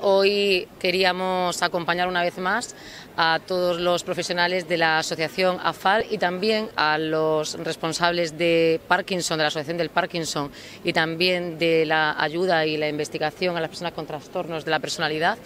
Hoy queríamos acompañar una vez más a todos los profesionales de la asociación AFAL y también a los responsables de Parkinson, de la Asociación del Parkinson, y también de la ayuda y la investigación a las personas con trastornos de la personalidad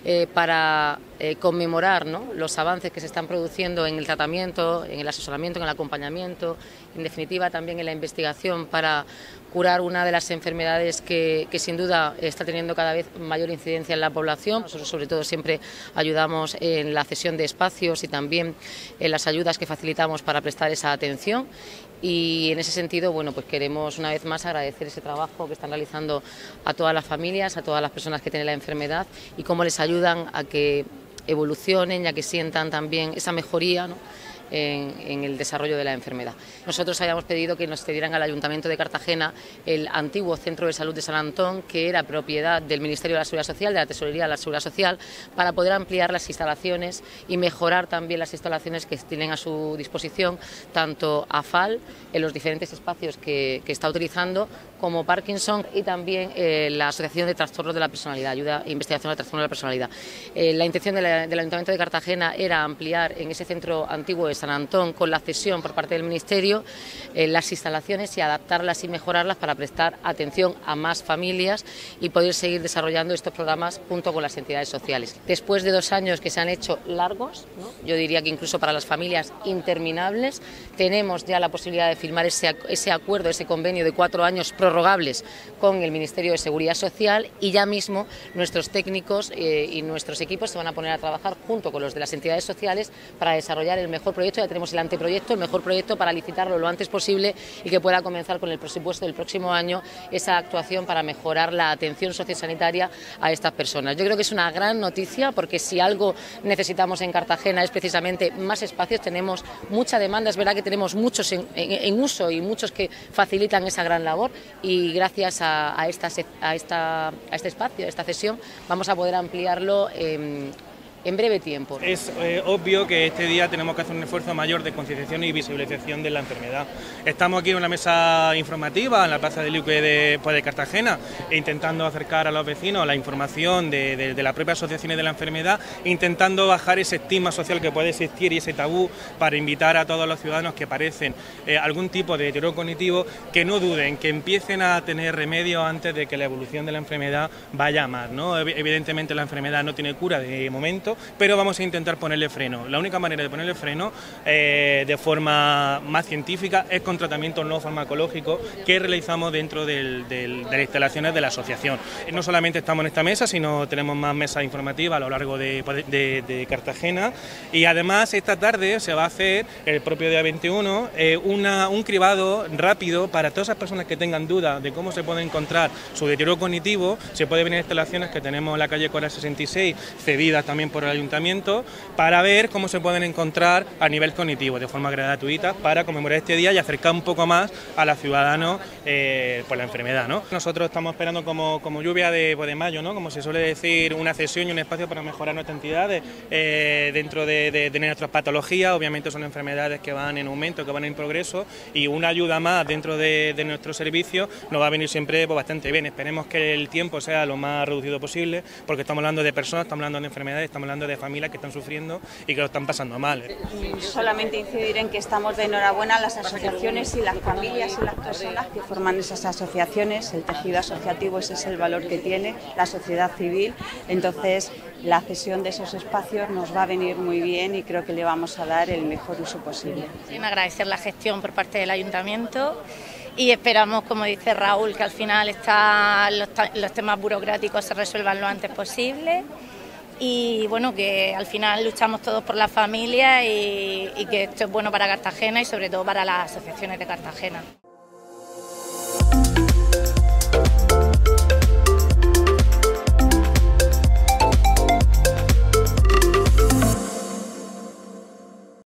para conmemorar, ¿no?, los avances que se están produciendo en el tratamiento, en el asesoramiento, en el acompañamiento, en definitiva también en la investigación para curar una de las enfermedades que sin duda está teniendo cada vez mayor incidencia en la población. Nosotros sobre todo siempre ayudamos en la cesión de espacios y también en las ayudas que facilitamos para prestar esa atención. Y en ese sentido, bueno, pues queremos una vez más agradecer ese trabajo que están realizando a todas las familias, a todas las personas que tienen la enfermedad y cómo les ayudan a que evolucionen y a que sientan también esa mejoría, ¿no?, en el desarrollo de la enfermedad. Nosotros habíamos pedido que nos cedieran al Ayuntamiento de Cartagena el antiguo Centro de Salud de San Antón, que era propiedad del Ministerio de la Seguridad Social, de la Tesorería de la Seguridad Social, para poder ampliar las instalaciones y mejorar también las instalaciones que tienen a su disposición tanto AFAL en los diferentes espacios que está utilizando, como Parkinson y también la Asociación de Trastornos de la Personalidad, Ayuda e Investigación de Trastornos de la Personalidad. La intención del Ayuntamiento de Cartagena era ampliar en ese centro antiguo de San Antón, con la cesión por parte del Ministerio, las instalaciones y adaptarlas y mejorarlas para prestar atención a más familias y poder seguir desarrollando estos programas junto con las entidades sociales. Después de 2 años que se han hecho largos, ¿no?, yo diría que incluso para las familias interminables, tenemos ya la posibilidad de firmar ese acuerdo, ese convenio de 4 años prorrogables con el Ministerio de Seguridad Social, y ya mismo nuestros técnicos y nuestros equipos se van a poner a trabajar junto con los de las entidades sociales para desarrollar el mejor proyecto. Ya tenemos el anteproyecto, el mejor proyecto, para licitarlo lo antes posible y que pueda comenzar con el presupuesto del próximo año esa actuación para mejorar la atención sociosanitaria a estas personas. Yo creo que es una gran noticia, porque si algo necesitamos en Cartagena es precisamente más espacios. Tenemos mucha demanda, es verdad que tenemos muchos en uso y muchos que facilitan esa gran labor, y gracias a este espacio, a esta cesión, vamos a poder ampliarlo en breve tiempo. Es obvio que este día tenemos que hacer un esfuerzo mayor de concienciación y visibilización de la enfermedad. Estamos aquí en una mesa informativa en la Plaza del Luque de Cartagena, intentando acercar a los vecinos la información de la propia asociación de la enfermedad, intentando bajar ese estigma social que puede existir y ese tabú, para invitar a todos los ciudadanos que padecen algún tipo de deterioro cognitivo que no duden, que empiecen a tener remedio antes de que la evolución de la enfermedad vaya a más, ¿no? Evidentemente la enfermedad no tiene cura de momento, pero vamos a intentar ponerle freno. La única manera de ponerle freno de forma más científica es con tratamientos no farmacológicos que realizamos dentro de las instalaciones de la asociación. No solamente estamos en esta mesa, sino tenemos más mesas informativas a lo largo de Cartagena, y además esta tarde se va a hacer, el propio día 21, un cribado rápido para todas esas personas que tengan dudas de cómo se puede encontrar su deterioro cognitivo. Se puede venir a instalaciones que tenemos en la calle Cora 66, cedidas también por el Ayuntamiento, para ver cómo se pueden encontrar a nivel cognitivo de forma gratuita, para conmemorar este día y acercar un poco más a los ciudadanos por la enfermedad, ¿no? Nosotros estamos esperando como lluvia de mayo, ¿no?, como se suele decir, una cesión y un espacio para mejorar nuestra entidad dentro de nuestras patologías. Obviamente son enfermedades que van en aumento, que van en progreso, y una ayuda más dentro de nuestro servicio nos va a venir siempre bastante bien. Esperemos que el tiempo sea lo más reducido posible, porque estamos hablando de personas, estamos hablando de enfermedades, estamos hablando de familias que están sufriendo y que lo están pasando mal. Solamente incidir en que estamos de enhorabuena las asociaciones y las familias y las personas que forman esas asociaciones. El tejido asociativo, ese es el valor que tiene la sociedad civil. Entonces, la cesión de esos espacios nos va a venir muy bien y creo que le vamos a dar el mejor uso posible. Agradecer la gestión por parte del Ayuntamiento, y esperamos, como dice Raúl, que al final los temas burocráticos se resuelvan lo antes posible. Y bueno, que al final luchamos todos por la familia y que esto es bueno para Cartagena y sobre todo para las asociaciones de Cartagena.